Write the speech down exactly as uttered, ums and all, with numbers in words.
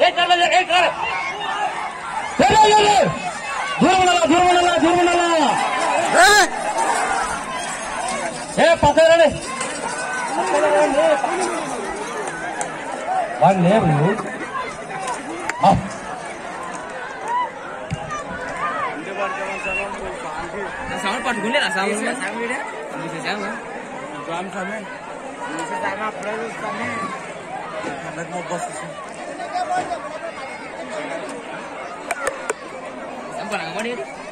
ఏ పక్కనే వాళ్ళు లేరు sama patuhnya lah sama sama sama dia bisa sama jam sama bisa sama perlu sama nak mau bos sampai nggak mau dia